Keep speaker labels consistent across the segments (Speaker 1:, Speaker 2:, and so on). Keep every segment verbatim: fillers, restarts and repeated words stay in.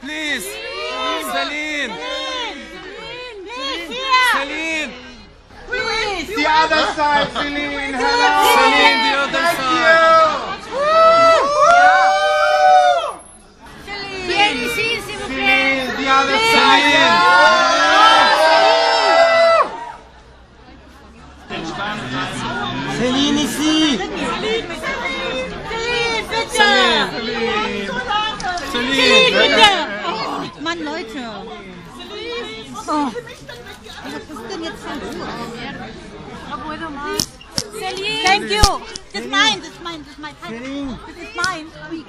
Speaker 1: please. Céline. Céline.
Speaker 2: The other side, Céline. Hello.
Speaker 1: Céline, the other
Speaker 2: Thank
Speaker 1: side.
Speaker 2: you.
Speaker 3: Viens ici, s'il vous plaît.
Speaker 2: Céline, the other side.
Speaker 1: Céline.
Speaker 4: Céline ici.
Speaker 1: Céline. Céline.
Speaker 3: Bitte. Oh, Mann, Leute. Oh. Was ist denn jetzt hier los? Celine. Thank you. This is mine. This is mine. This is mine.
Speaker 4: Céline.
Speaker 3: This is mine.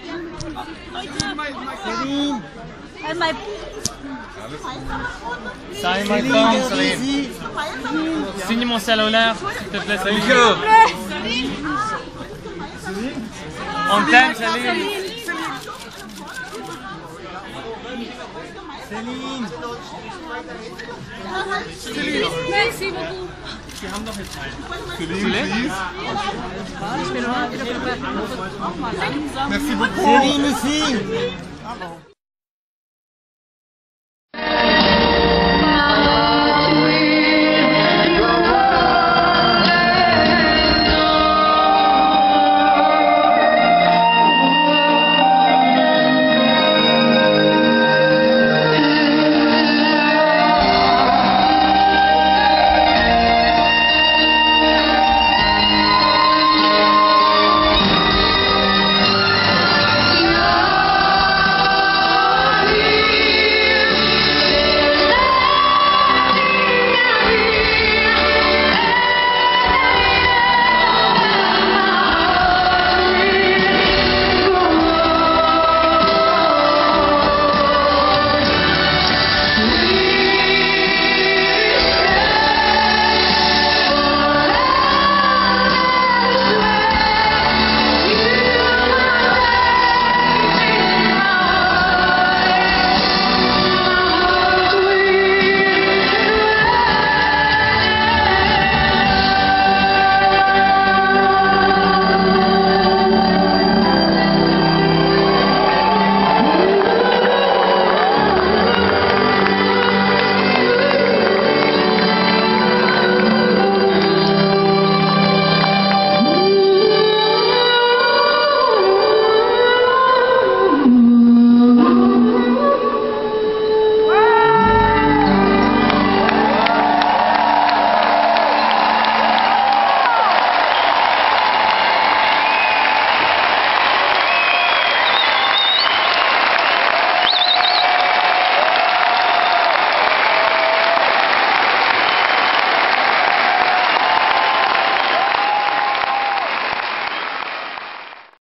Speaker 4: Céline.
Speaker 3: And my.
Speaker 5: Sign my
Speaker 4: Céline,
Speaker 5: phone,
Speaker 4: regarde
Speaker 5: Céline.
Speaker 4: ici.
Speaker 5: Signe mon cellulaire, s'il te plaît,
Speaker 1: Thank
Speaker 5: Céline.
Speaker 1: you.
Speaker 5: On t'aime, Céline.
Speaker 4: Céline.
Speaker 3: Merci beaucoup.
Speaker 2: Merci beaucoup.
Speaker 4: Céline ici.